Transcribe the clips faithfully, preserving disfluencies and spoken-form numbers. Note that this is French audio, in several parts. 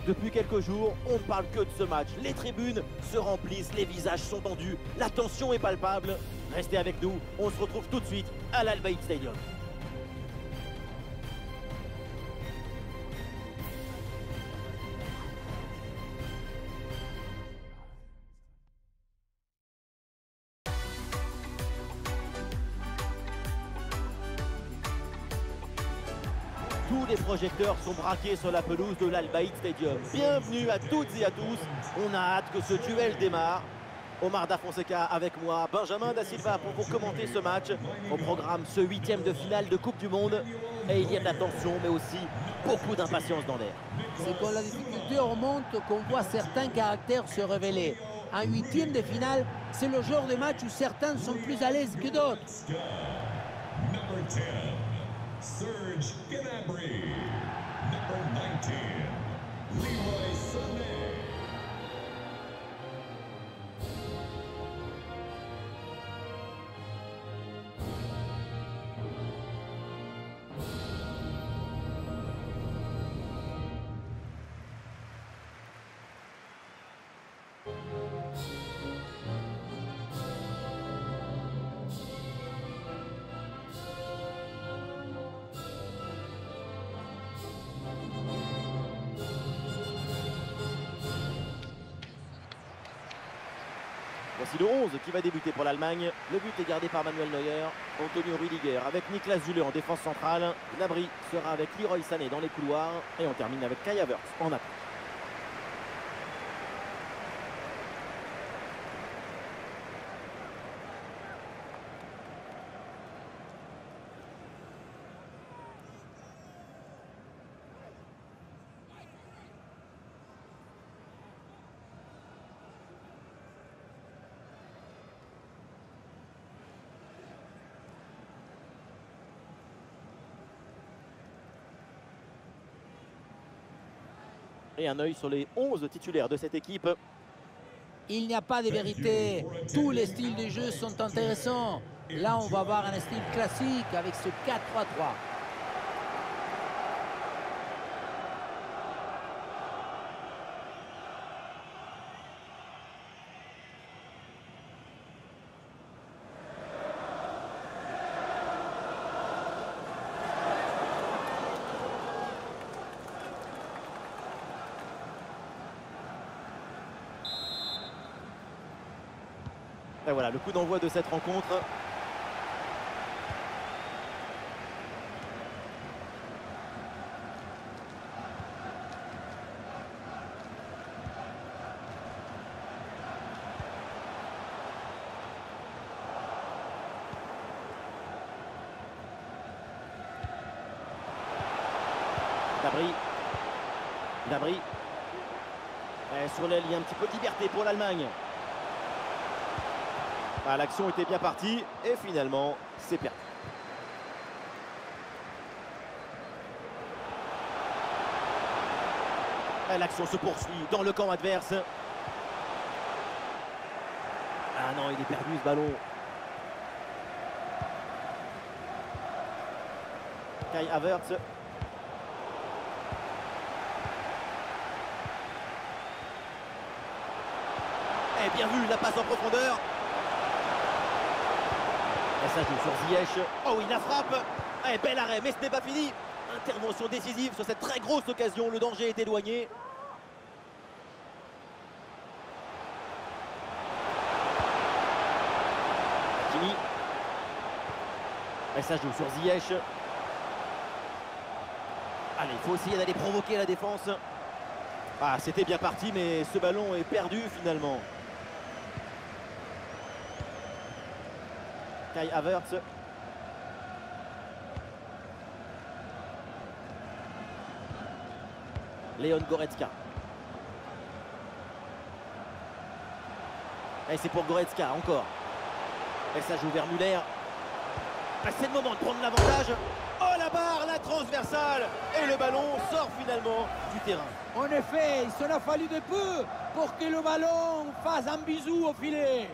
Depuis quelques jours, on ne parle que de ce match. Les tribunes se remplissent, les visages sont tendus, la tension est palpable. Restez avec nous, on se retrouve tout de suite à l'Al Bayt Stadium. Tous les projecteurs sont braqués sur la pelouse de l'Al Bayt Stadium. Bienvenue à toutes et à tous. On a hâte que ce duel démarre. Omar Da Fonseca avec moi, Benjamin Da Silva pour vous commenter ce match. Au programme, ce huitième de finale de Coupe du Monde. Et il y a de la tension, mais aussi beaucoup d'impatience dans l'air. C'est quand la difficulté remonte qu'on voit certains caractères se révéler. Un huitième de finale, c'est le genre de match où certains sont plus à l'aise que d'autres. Serge Gnabry. Number nineteen, Leroy Sané. Voici le onze qui va débuter pour l'Allemagne. Le but est gardé par Manuel Neuer. Antonio Rüdiger avec Niklas Süle en défense centrale. Gnabry sera avec Leroy Sané dans les couloirs. Et on termine avec Kai Havertz en attaque. Et un œil sur les onze titulaires de cette équipe. Il n'y a pas de vérité. Tous les styles de jeu sont intéressants. Là, on va avoir un style classique avec ce quatre trois trois. Et voilà, le coup d'envoi de cette rencontre. Gnabry. Gnabry. Et sur l'aile, il y a un petit peu de liberté pour l'Allemagne. Ah, l'action était bien partie et finalement, c'est perdu. L'action se poursuit dans le camp adverse. Ah non, il est perdu ce ballon. Kai Havertz. Et bien vu, la passe en profondeur. Et ça joue sur Ziyech. Oh oui, la frappe. Eh, bel arrêt, mais ce n'est pas fini. Intervention décisive sur cette très grosse occasion. Le danger est éloigné. Hakimi. Et ça joue sur Ziyech. Allez, il faut essayer d'aller provoquer la défense. Ah, c'était bien parti, mais ce ballon est perdu finalement. Kai Havertz. Leon Goretzka. Et c'est pour Goretzka encore. Et ça joue vers Müller. C'est le moment de prendre l'avantage. Oh la barre, la transversale. Et le ballon sort finalement du terrain. En effet, il s'en a fallu de peu pour que le ballon fasse un bisou au filet.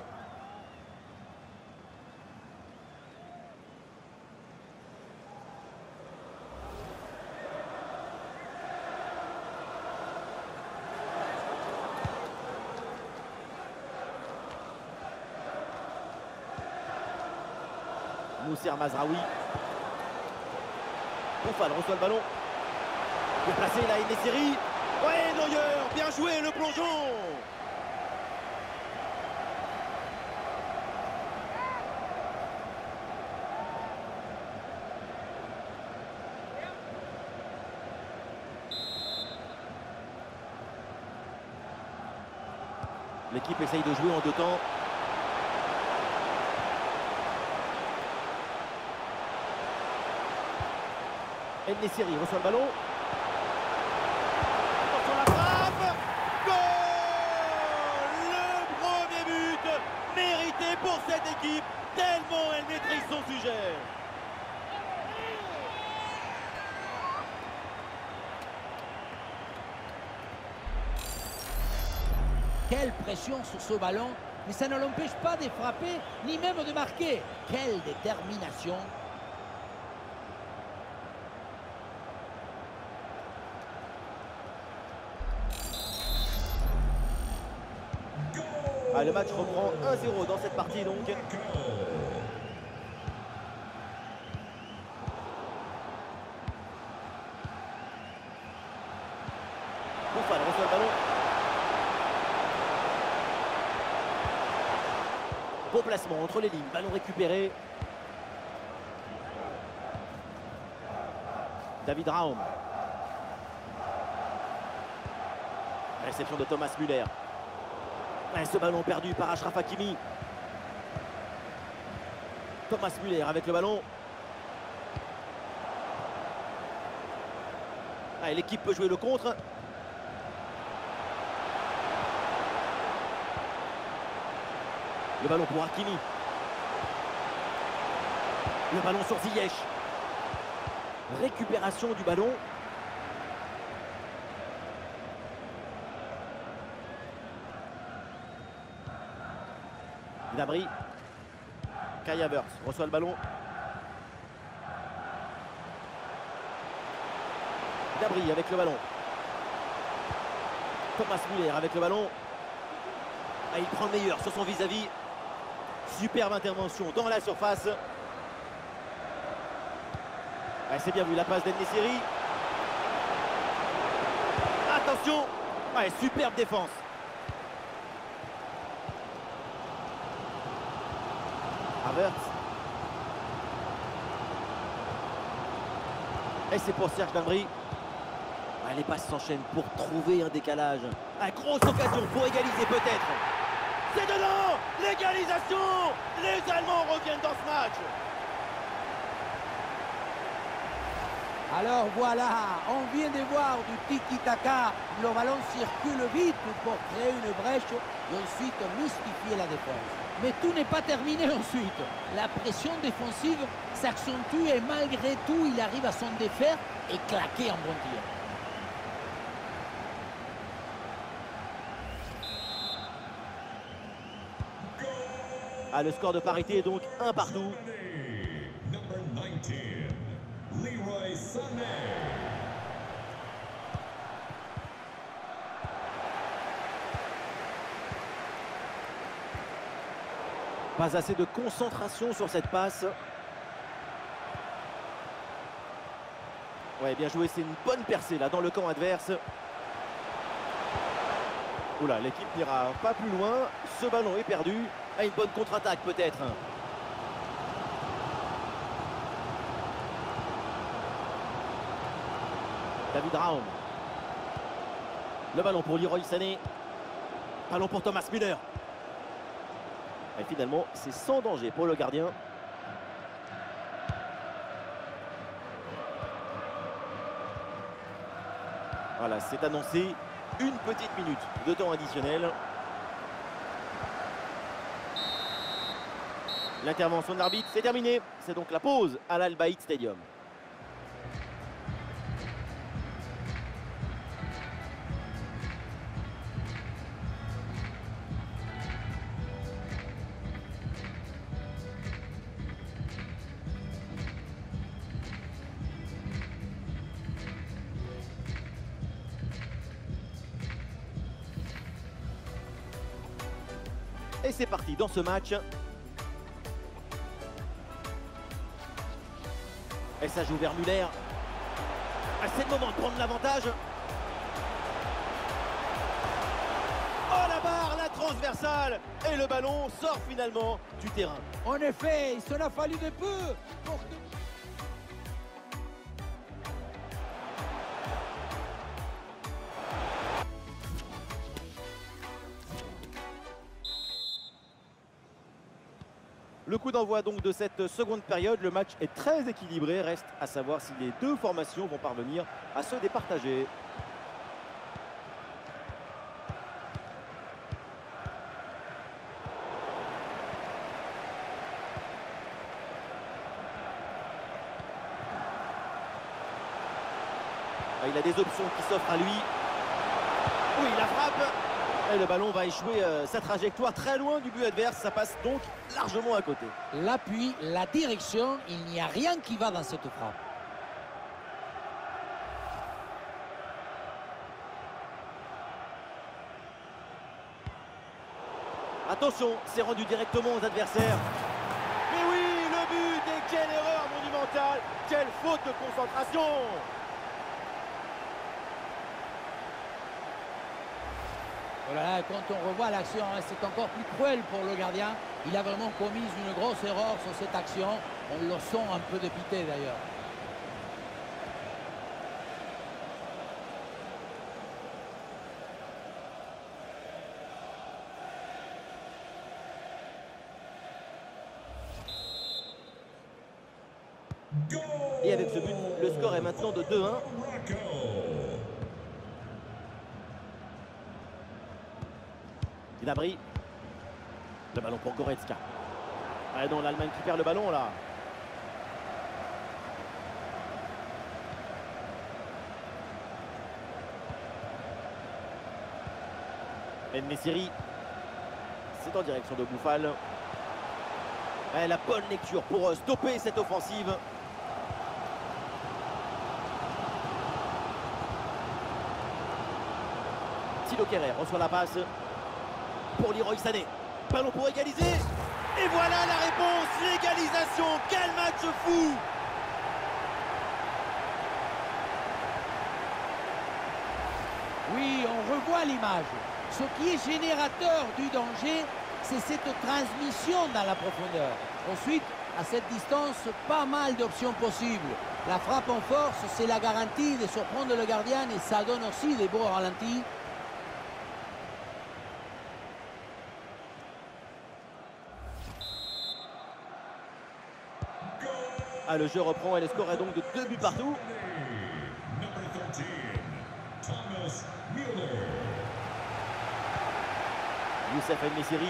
Mousser Mazraoui. Boufal reçoit le ballon. Bien placé là, En-Nesyri. Ouais, Neuer, bien joué le plongeon. L'équipe essaye de jouer en deux temps. En-Nesyri reçoit le ballon. Attention la frappe. Goal! Le premier but mérité pour cette équipe, tellement elle maîtrise son sujet. Quelle pression sur ce ballon, mais ça ne l'empêche pas de frapper, ni même de marquer. Quelle détermination! Ah, le match reprend un zéro dans cette partie donc. Boufal reçoit le ballon. Bon placement entre les lignes, ballon récupéré. David Raum. Réception de Thomas Müller. Et ce ballon perdu par Achraf Hakimi. Thomas Müller avec le ballon. Ah, l'équipe peut jouer le contre. Le ballon pour Hakimi. Le ballon sur Ziyech. Récupération du ballon. Gnabry. Kai Havertz reçoit le ballon. Gnabry avec le ballon. Thomas Müller avec le ballon. Ah, il prend le meilleur sur son vis-à-vis. Superbe intervention dans la surface. Ah, c'est bien vu la passe d'En-Nesyri. Attention. Ah, superbe défense. Havertz. Et c'est pour Serge Gnabry. Ah, les passes s'enchaînent pour trouver un décalage. Ah, grosse occasion pour égaliser peut-être. C'est dedans. L'égalisation. Les Allemands reviennent dans ce match. Alors voilà, on vient de voir du tiki-taka. Le ballon circule vite pour créer une brèche et ensuite mystifier la défense. Mais tout n'est pas terminé ensuite. La pression défensive s'accentue et malgré tout, il arrive à s'en défaire et claquer en bon tir. Ah, le score de parité est donc un partout. Leroy Sané. Pas assez de concentration sur cette passe. Ouais, bien joué, c'est une bonne percée là dans le camp adverse. Oula, l'équipe n'ira pas plus loin. Ce ballon est perdu. Ah, une bonne contre-attaque peut-être. David Raum. Le ballon pour Leroy Sané. Ballon pour Thomas Müller. Et finalement, c'est sans danger pour le gardien. Voilà, c'est annoncé. Une petite minute de temps additionnel. L'intervention de l'arbitre, c'est terminé. C'est donc la pause à l'Al Bayt Stadium. Et c'est parti dans ce match. Et ça joue vers Muller. Ah, c'est le moment de prendre l'avantage. Oh la barre, la transversale. Et le ballon sort finalement du terrain. En effet, il s'en a fallu de peu pour que... Le coup d'envoi donc de cette seconde période, le match est très équilibré, reste à savoir si les deux formations vont parvenir à se départager. Il a des options qui s'offrent à lui. Oui, la frappe. Et le ballon va échouer euh, sa trajectoire très loin du but adverse. Ça passe donc largement à côté. L'appui, la direction, il n'y a rien qui va dans cette frappe. Attention, c'est rendu directement aux adversaires. Mais oui, le but, et quelle erreur monumentale. Quelle faute de concentration. Voilà, quand on revoit l'action, hein, c'est encore plus cruel pour le gardien. Il a vraiment commis une grosse erreur sur cette action. On le sent un peu dépité d'ailleurs. Et avec ce but, le score est maintenant de deux un. Gnabry. Le ballon pour Goretzka. Ah non, l'Allemagne qui perd le ballon là. En-Nesyri. C'est en direction de Boufal. Et la bonne lecture pour stopper cette offensive. Thilo Kehrer reçoit la passe pour Leroy Sané. Ballon pour égaliser. Et voilà la réponse, l'égalisation. Quel match fou! Oui, on revoit l'image. Ce qui est générateur du danger, c'est cette transmission dans la profondeur. Ensuite, à cette distance, pas mal d'options possibles. La frappe en force, c'est la garantie de surprendre le gardien et ça donne aussi des beaux ralentis. Ah, le jeu reprend et le score est donc de deux buts partout. Youssef En-Nesyri.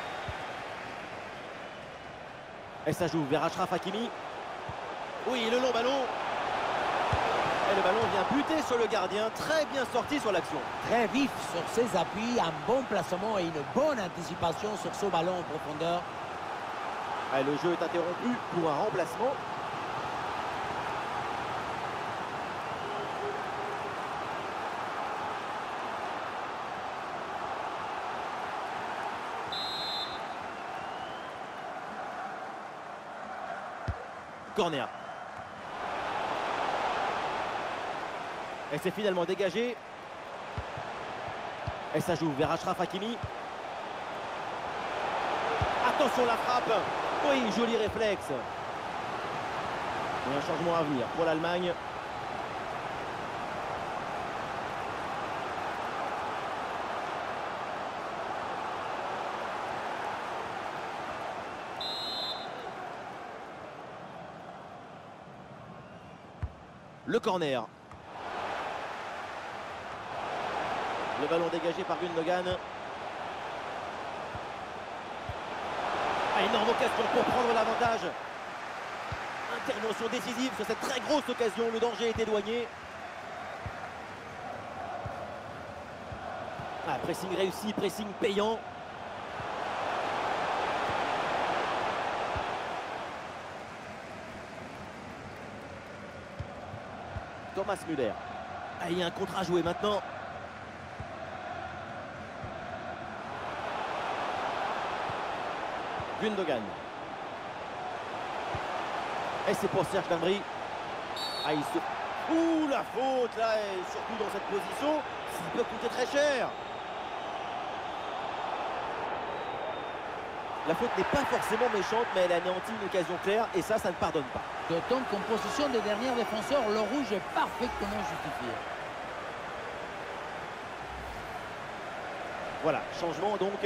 Et ça joue vers Achraf Hakimi. Oui, le long ballon. Et le ballon vient buter sur le gardien. Très bien sorti sur l'action. Très vif sur ses appuis, un bon placement et une bonne anticipation sur ce ballon en profondeur. Et le jeu est interrompu pour un remplacement. Corner. Et c'est finalement dégagé. Et ça joue vers Achraf Hakimi. Attention la frappe. Oui, joli réflexe. Et un changement à venir pour l'Allemagne. Le corner. Le ballon dégagé par Gundogan. Ah, énorme occasion pour prendre l'avantage. Intervention décisive sur cette très grosse occasion. Le danger est éloigné. Ah, pressing réussi, pressing payant. Thomas Müller. Ah, il y a un contre à jouer maintenant. Gundogan. Et c'est pour Serge Gnabry. Ah, il se... Ouh, la faute là, et surtout dans cette position, ça peut coûter très cher. La faute n'est pas forcément méchante, mais elle anéantit une occasion claire, et ça, ça ne pardonne pas. D'autant qu'en position de dernier défenseur, le rouge est parfaitement justifié. Voilà, changement donc.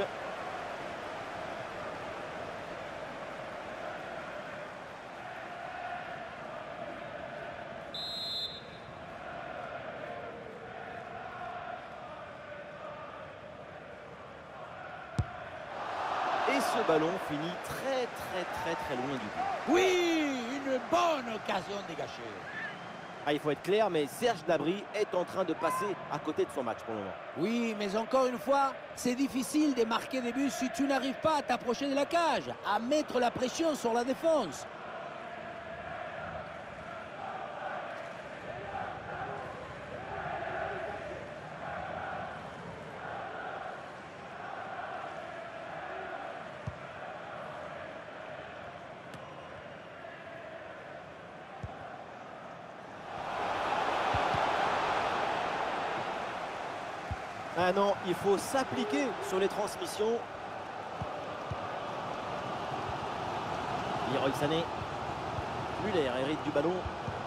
Et ce ballon finit très très très très loin du but. Oui, une bonne occasion dégagée. Ah, il faut être clair, mais Serge Gnabry est en train de passer à côté de son match pour le moment. Oui, mais encore une fois, c'est difficile de marquer des buts si tu n'arrives pas à t'approcher de la cage, à mettre la pression sur la défense. Ah non, il faut s'appliquer sur les transmissions. Leroy Sané. Müller hérite du ballon.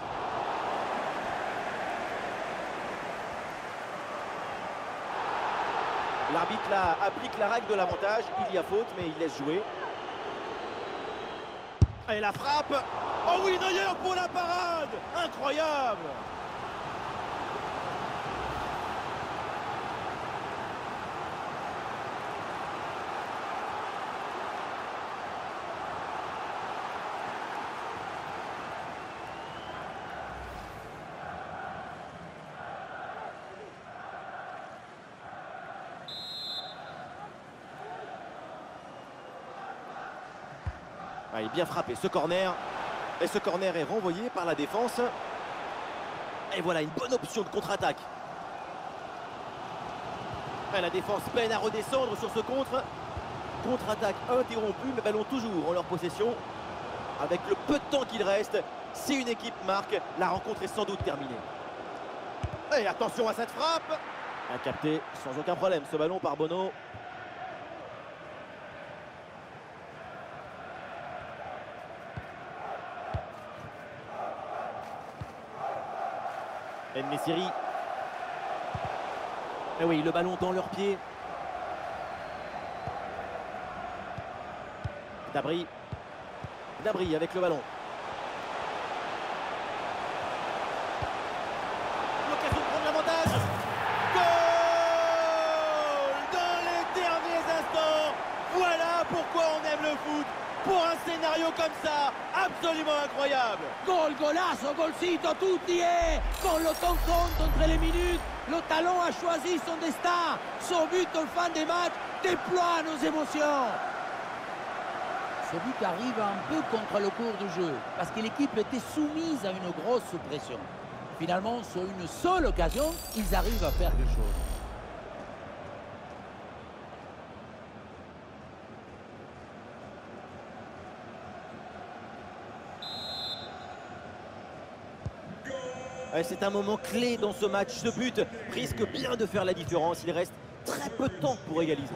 L'arbitre là applique la règle de l'avantage. Il y a faute, mais il laisse jouer. Et la frappe. Oh oui, Neuer pour la parade. Incroyable. Ah, il est bien frappé, ce corner. Et ce corner est renvoyé par la défense. Et voilà, une bonne option de contre-attaque. La défense peine à redescendre sur ce contre. Contre-attaque interrompue, mais ballon toujours en leur possession. Avec le peu de temps qu'il reste, si une équipe marque, la rencontre est sans doute terminée. Et attention à cette frappe. A capté sans aucun problème ce ballon par Bono. En-Nesyri. Et oui, le ballon dans leurs pieds. Gnabry. Gnabry avec le ballon. L'occasion de prendre l'avantage. Goal dans les derniers instants. Voilà pourquoi on aime le foot. Pour un scénario comme ça, absolument incroyable. Gol, golazo, golcito, tutti e con le temps compte entre les minutes, le talon a choisi son destin. Son but en fin de match déploie nos émotions. Ce but arrive un peu contre le cours du jeu, parce que l'équipe était soumise à une grosse pression. Finalement, sur une seule occasion, ils arrivent à faire quelque chose. C'est un moment clé dans ce match. Ce but risque bien de faire la différence. Il reste très peu de temps pour égaliser.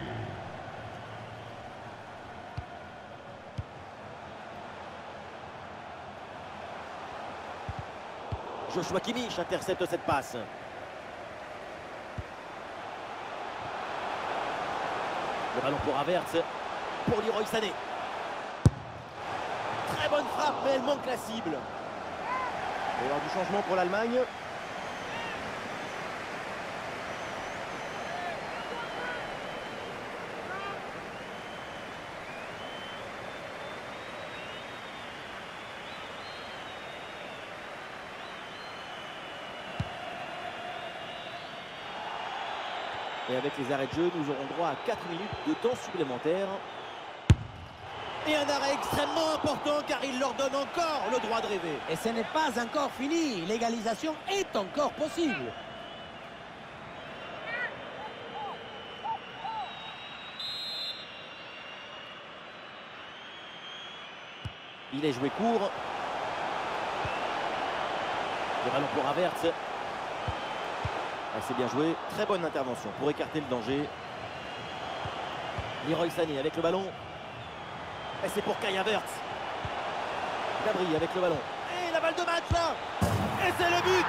Joshua Kimmich intercepte cette passe. Le ballon pour Havertz. Pour Leroy Sané. Très bonne frappe, mais elle manque la cible. Et lors du changement pour l'Allemagne. Et avec les arrêts de jeu, nous aurons droit à quatre minutes de temps supplémentaire. Et un arrêt extrêmement important car il leur donne encore le droit de rêver. Et ce n'est pas encore fini. L'égalisation est encore possible. Il est joué court. Le ballon pour Havertz. Ah, c'est bien joué. Très bonne intervention pour écarter le danger. Leroy Sané avec le ballon. Et c'est pour Kai Havertz. Gnabry avec le ballon. Et la balle de match là. Et c'est le but.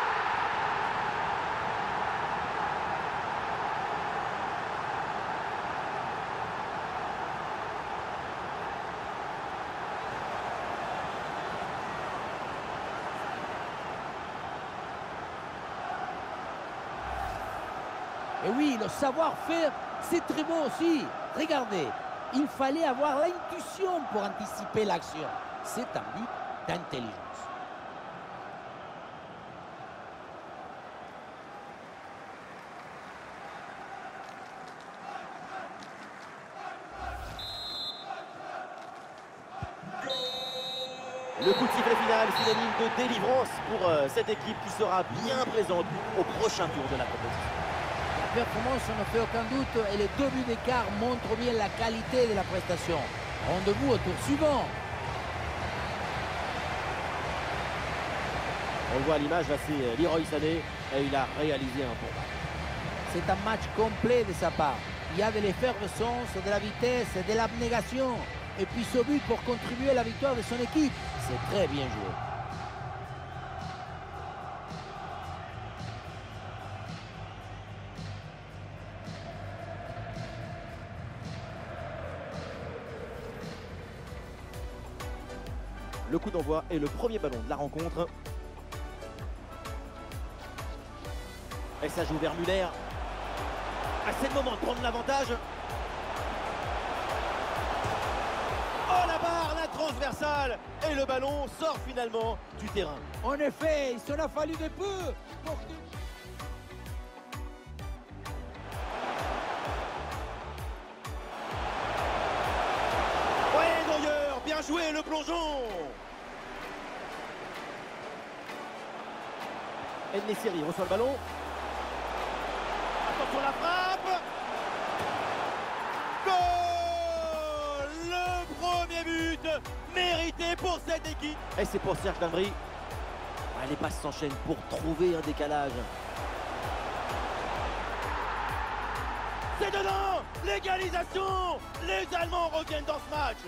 Et oui, le savoir-faire, c'est très beau aussi. Regardez, il fallait avoir l'intuition pour anticiper l'action. C'est un but d'intelligence. Le coup de sifflet final, synonyme de délivrance pour euh, cette équipe qui sera bien présente au prochain tour de la compétition. La performance ne fait aucun doute et les deux buts d'écart montrent bien la qualité de la prestation. Rendez-vous au tour suivant. On le voit à l'image, là c'est Leroy Sané et il a réalisé un bon match. C'est un match complet de sa part. Il y a de l'effervescence, de la vitesse, de l'abnégation. Et puis ce but pour contribuer à la victoire de son équipe. C'est très bien joué. Le coup d'envoi est le premier ballon de la rencontre. Et ça joue vers Müller. Ah, c'est le moment de prendre l'avantage. Oh la barre, la transversale. Et le ballon sort finalement du terrain. En effet, il s'en a fallu de peu pour que... Ouais, Neuer, bien joué le plongeon. En-Nesyri reçoit le ballon. Attention la frappe. Goal! Le premier but mérité pour cette équipe. Et c'est pour Serge Gnabry. Ah, les passes s'enchaînent pour trouver un décalage. C'est dedans. L'égalisation. Les Allemands reviennent dans ce match.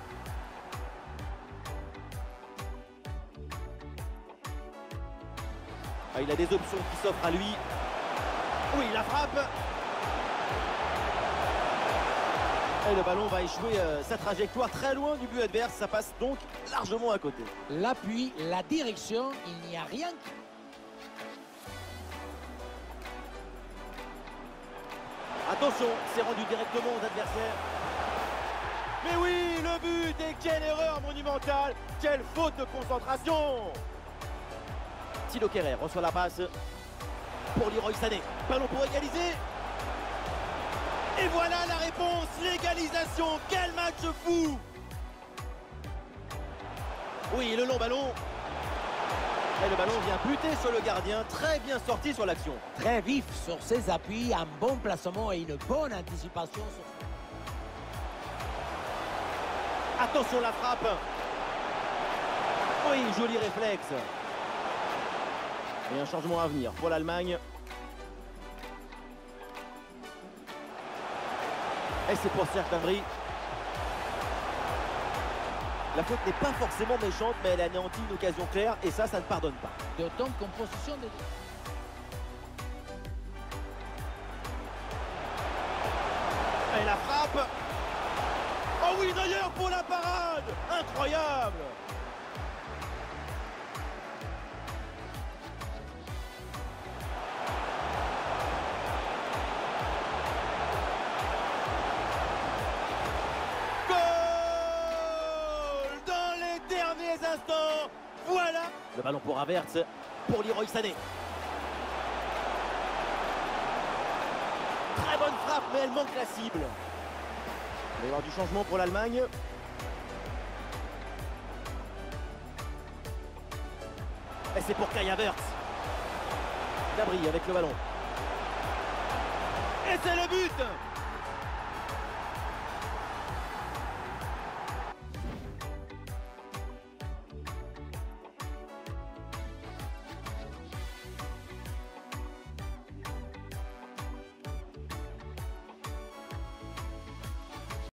Ah, il a des options qui s'offrent à lui. Oui, la frappe. Et le ballon va échouer euh, sa trajectoire très loin du but adverse. Ça passe donc largement à côté. L'appui, la direction, il n'y a rien qui... Attention, c'est rendu directement aux adversaires. Mais oui, le but, et quelle erreur monumentale. Quelle faute de concentration. Thilo Kehrer reçoit la passe pour Leroy Sané. Ballon pour égaliser. Et voilà la réponse, l'égalisation. Quel match fou. Oui, le long ballon. Et le ballon vient buter sur le gardien. Très bien sorti sur l'action. Très vif sur ses appuis, un bon placement et une bonne anticipation. Sur... Attention la frappe. Oui, joli réflexe. Et un changement à venir pour l'Allemagne. Et c'est pour Serge Gnabry. La faute n'est pas forcément méchante, mais elle anéantit une occasion claire. Et ça, ça ne pardonne pas. D'autant qu'en possession de... Et la frappe. Oh oui, d'ailleurs, pour la parade. Incroyable. Instants, voilà le ballon pour Havertz, pour Leroy Sané. Très bonne frappe, mais elle manque la cible. Il va y avoir du changement pour l'Allemagne. Et c'est pour Kai Havertz. Gnabry avec le ballon. Et c'est le but.